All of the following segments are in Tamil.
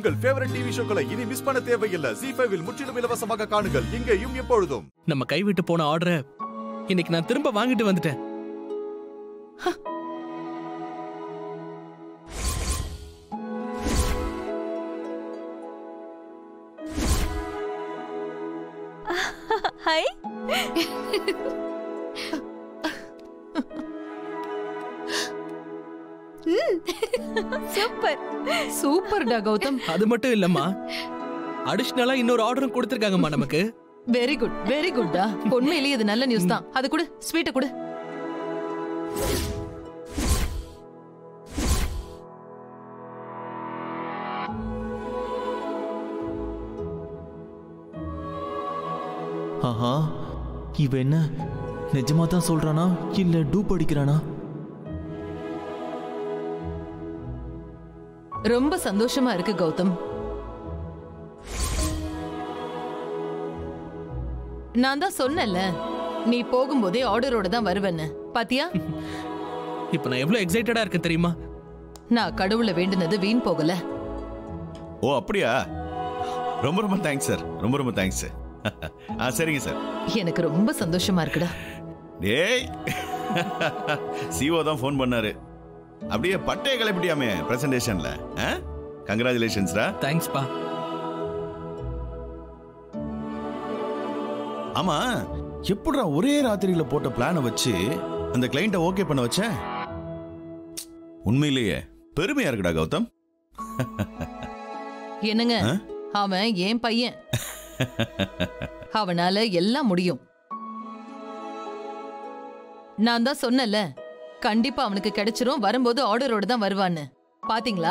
உங்கள் ஃபேவரட் டிவி ஷோக்களை இனி மிஸ் பண்ண தேவையில்லை. ZEE5 இல் முற்றிலும் இலவசமாக காணுங்கள், இங்கேயும் எப்பொழுதும். நம்ம கைவிட்டு போன ஆர்டரை இன்னைக்கு நான் திரும்ப வாங்கிட்டு வந்துட்டேன். ஹாய். சூப்பர் சூப்பர்டா கௌதம். அது மட்டும் இல்லம்மா, அடிஷனலா இன்னொரு ஆர்டரும் கொடுத்திருக்காங்கம்மா நமக்கு. வெரி குட், வெரி குட்டா. உண்மையிலேயே இது நல்ல நியூஸ் தான். அது கொடு, ஸ்வீட்டை கொடு. ஆஹா, இவ என்ன நிஜமா தான் சொல்றானா இல்ல டூப் அடிக்கிறானா? ரொம்ப சந்தோஷமா இருக்கு கௌதம். நான் தான் சொன்னேன்ல, நீ போகும்போதே ஆர்டரோட தான் வருவேன்னு. பாத்தியா? இப்ப நான் எவ்வளவு எக்ஸைட்டடா இருக்கேன் தெரியுமா? நான் கடவுளை வேண்டுனது வீண் போகல. ஓ அப்படியா? ரொம்ப ரொம்ப தேங்க்ஸ் சார். ரொம்ப ரொம்ப தேங்க்ஸ் சார். சரிங்க சார். எனக்கு ரொம்ப சந்தோஷமா இருக்குடா. டேய், சிஓ தான் ஃபோன் பண்ணாரு. அப்படியே பட்டே கிளப்பிட்டியாமே பிரசன்டேஷன்ல. கங்க்ராச்சுலேஷன்ஸ்டா. தேங்க்ஸ் பா. ஆமா, எப்படிடா ஒரே ராத்திரியில போட்ட பிளானை வச்சு அந்த கிளையண்ட ஓகே பண்ண வச்ச? உண்மையிலேயே பெருமையா இருக்குடா கௌதம். என்னங்க, அவன் ஏன் பையன். அவனால எல்லாம் முடியும். நான் தான் சொன்னல, கண்டிப்பா அவனுக்கு கிடைச்சிரும். வரும்போது ஆர்டரோட தான் வருவான்னு. பாத்தீங்களா?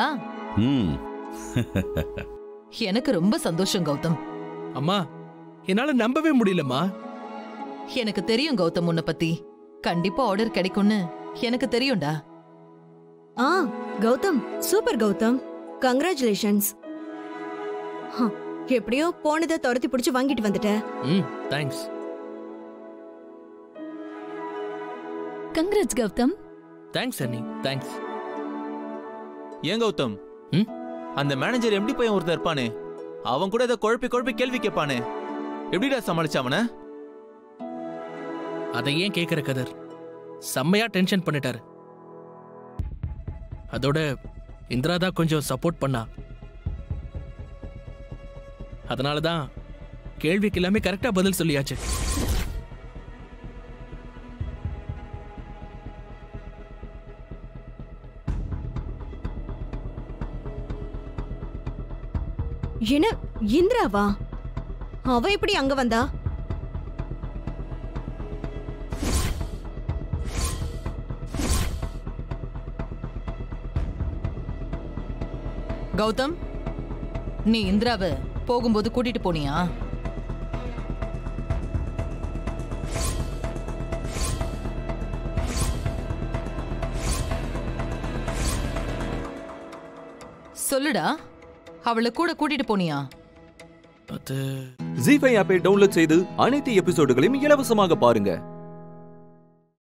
எனக்கு ரொம்ப சந்தோஷம் கௌதம். அம்மா, என்னால நம்பவே முடியலம்மா. எனக்கு தெரியும் கௌதம், உன்னை பத்தி கண்டிப்பா ஆர்டர் கிடைக்கும்னு எனக்கு தெரியும்டா. Gautam, super Gautam, congratulations. எப்படியோ போனதை துரத்தி பிடிச்சு வாங்கிட்டு வந்துட்ட. தேங்க்ஸ். கங்க்ராட்ஸ் கௌதம். தேங்க்ஸ் அண்ணி, தேங்க்ஸ். ஏன் கௌதம், அந்த மேனேஜர் எப்படி போய் ஒருத்தர் இருப்பானே, அவன் கூட இதை குழப்பி குழப்பி கேள்வி கேட்பானே, எப்படிடா சமாளிச்ச அவனை? அதை ஏன் கேட்கிற கதர்? செம்மையா டென்ஷன் பண்ணிட்டாரு. அதோட இந்திரா தான் கொஞ்சம் சப்போர்ட் பண்ணா. அதனாலதான் கேள்விக்கு எல்லாமே கரெக்டா பதில் சொல்லியாச்சு. என்ன இந்திராவா? அவ எப்படி அங்க வந்தா? கௌதம், நீ இந்திராவை போகும்போது கூட்டிட்டு போனியா? சொல்லுடா, அவளை கூட கூட்டிட்டு போனியா? ZEE5 ஆப்பை டவுன்லோட் செய்து அனைத்து எபிசோடுகளையும் இலவசமாக பாருங்க.